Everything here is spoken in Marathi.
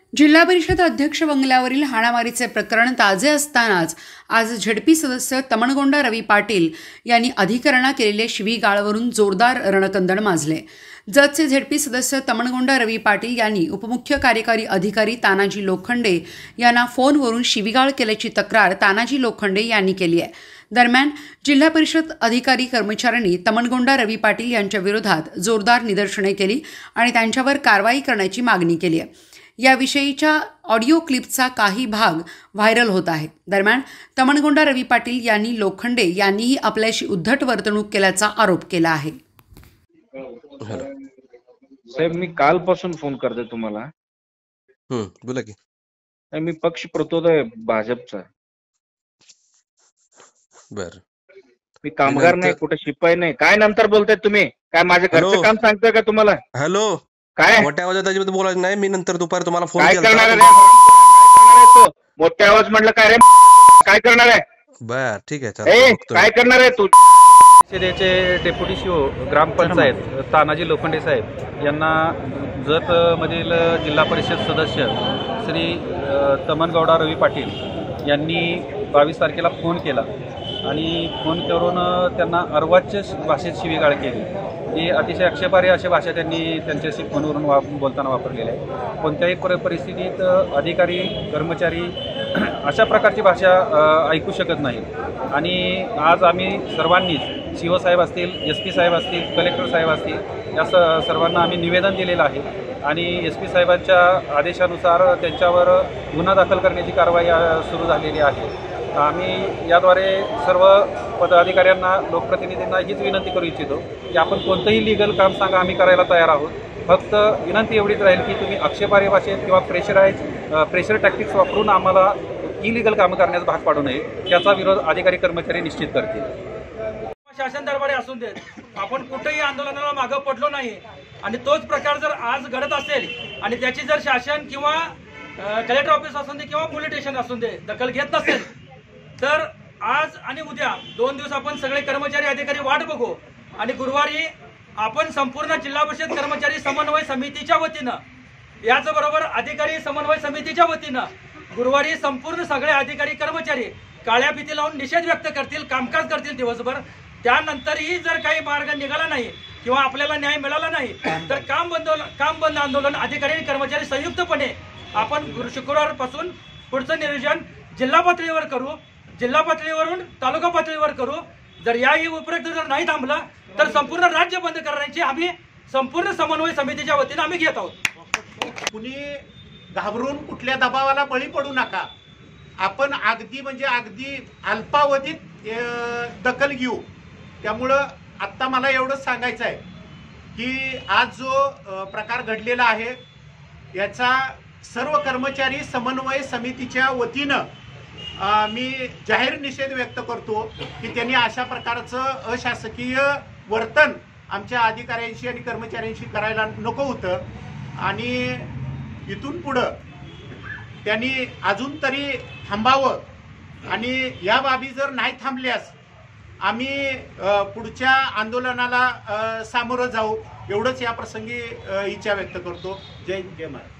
जिल्हा परिषद अध्यक्ष बंगल्यावरील हाणामारीचे प्रकरण ताजे असतानाच आज झेडपी सदस्य तमणगोंडा रवी पाटील यांनी अधिकाऱ्यांना केलेल्या शिवीगाळावरून जोरदार रणकंदन माजले। जतचे झेडपी सदस्य तमणगोंडा रवी पाटील यांनी उपमुख्य कार्यकारी अधिकारी तानाजी लोखंडे यांना फोनवरून शिवीगाळ केल्याची तक्रार तानाजी लोखंडे यांनी केली आहे। दरम्यान जिल्हा परिषद अधिकारी कर्मचाऱ्यांनी तमणगोंडा रवी पाटील यांच्या विरोधात जोरदार निदर्शने केली आणि त्यांच्यावर कारवाई करण्याची मागणी केली आहे। याविषयीच्या ऑडिओ क्लिपचा काही भाग व्हायरल होत आहे। दरम्यान तमणगोंडा रवी पाटील यांनी लोखंडे यांनीही आपल्याशी उद्धट वर्तणूक केल्याचा आरोप केला आहे। साहेब, मी कालपासून फोन करते तुम्हाला। बोला की। मी पक्ष प्रतोद आहे भाजपचा। बर, मी कामगार नाही, कुठे शिपाई नाही। काय नंतर बोलताय तुम्ही? काय माझ्या घरचं काम सांगतोय का तुम्हाला? हॅलो, काय मोठ्या आवाजात अजिबात बोलायचं नाही। मी नंतर दुपारी तुम्हाला फोन काय केला। करणार आहे? मोठ्या आवाज म्हटलं काय रे? काय करणार आहे? बर, ठीक आहे, काय करणार आहे तू? परिषदेचे डेप्युटी सीओ ग्रामपंचायत तानाजी लोखंडे साहेब यांना जत मधील जिल्हा परिषद सदस्य श्री तमणगौडा रवी पाटील यांनी 22 तारखेला फोन केला आणि फोन करून त्यांना अर्वाच्य भाषेत शिवीगाळ केली। ही अतिशय आक्षेपार्ह अशी भाषा त्यांनी त्यांच्याशी फोनवरून बोलताना वापरलेली आहे। कोणत्याही परिस्थितीत अधिकारी कर्मचारी अशा प्रकारची भाषा ऐकू शकत नाही। आणि आज आम्ही सर्वांनीच सीओ साहेब असतील, SP साहेब असतील, कलेक्टर साहेब असतील, या सर्वांना आम्ही निवेदन दिलेलं आहे आणि SP साहेबांच्या आदेशानुसार त्यांच्यावर गुन्हा दाखल करण्याची कारवाई सुरू झालेली आहे। आम्ही याद्वारे सर्व पदाधिकाऱ्यांना, लोकप्रतिनिधींना हीच विनंती करू इच्छितो की आपण कोणतंही लीगल काम सांगा, आम्ही करायला तयार आहोत। फक्त विनंती एवढीच राहील की तुम्ही आक्षेपार्ह भाषेत किंवा प्रेशर टॅक्टिक्स वापरून आम्हाला इलिगल कामं करण्यास भाग पाडू नये। त्याचा विरोध अधिकारी कर्मचारी निश्चित करतील। शासन दरबारी असून देत, आपण कुठेही आंदोलनाला मागं पडलो नाही आणि तोच प्रकार जर आज घडत असेल आणि त्याची जर शासन किंवा कलेक्टर ऑफिस असून दे किंवा पोलीस स्टेशन असून दे दखल घेत नसेल तर आज आणि उद्या 2 दिवस आपण सगळे कर्मचारी अधिकारी वाट बघू आणि गुरुवारी आपण संपूर्ण जिल्हा परिषद कर्मचारी समन्वय समितीच्या वतीनं, याचबरोबर अधिकारी समन्वय समितीच्या वतीनं गुरुवारी संपूर्ण सगळे अधिकारी कर्मचारी काळ्या फिती लावून निषेध व्यक्त करतील, कामकाज करतील दिवसभर। त्यानंतरही जर काही मार्ग निघाला नाही किंवा आपल्याला न्याय मिळाला नाही तर काम बंद आंदोलन अधिकारी आणि कर्मचारी संयुक्तपणे आपण शुक्रवारपासून पुढचं नियोजन जिल्हा पातळीवर करू, जिल्हा पातळीवरून तालुका पातळीवर करू। जर याही उपरोक्त जर नाही थांबला तर संपूर्ण राज्य बंद करण्याची आम्ही संपूर्ण समन्वय समितीच्या वतीने आम्ही घेत आहोत। कुणी घाबरून कुठल्या दबावाला बळी पडू नका। आपण अगदी अल्पावधीत दखल घेऊ। त्यामुळं आत्ता मला एवढंच सांगायचं आहे की आज जो प्रकार घडलेला आहे याचा सर्व कर्मचारी समन्वय समितीच्या वतीनं मी जाहीर निषेध व्यक्त करतो की त्यांनी अशा प्रकारचं अशासकीय वर्तन आमच्या अधिकाऱ्यांशी आणि कर्मचाऱ्यांशी करायला नको होतं आणि इथून पुढं त्यांनी अजून तरी थांबावं आणि या बाबी जर नाही थांबल्यास आम्ही पुढच्या आंदोलनाला सामोरं जाऊ, एवढंच या प्रसंगी इच्छा व्यक्त करतो। जय महाराज।